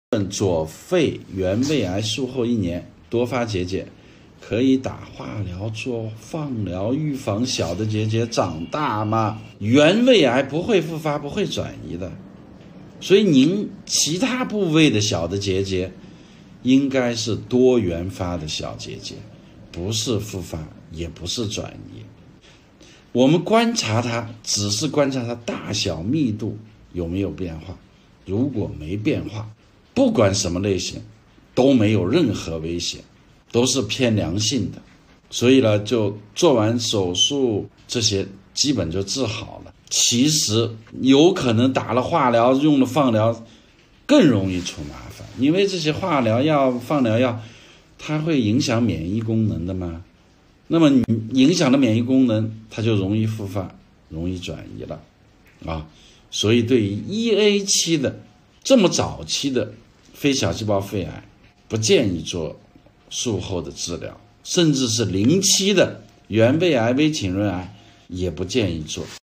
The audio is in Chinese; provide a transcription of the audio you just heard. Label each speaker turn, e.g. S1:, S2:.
S1: 左肺原位癌术后1年多发结节，可以打化疗做放疗预防小的结节长大吗？原位癌不会复发，不会转移的，所以您其他部位的小的结节应该是多原发的小结节，不是复发，也不是转移。我们观察它，只是观察它大小密度有没有变化，如果没变化，不管什么类型都没有任何危险，都是偏良性的，所以呢，就做完手术这些基本就治好了。其实有可能打了化疗用了放疗更容易出麻烦，因为这些化疗药放疗药它会影响免疫功能的嘛，那么你影响了免疫功能，它就容易复发，容易转移了啊。所以对于 1A 期的这么早期的非小细胞肺癌，不建议做术后的治疗，甚至是0期的原位癌、微浸润癌也不建议做。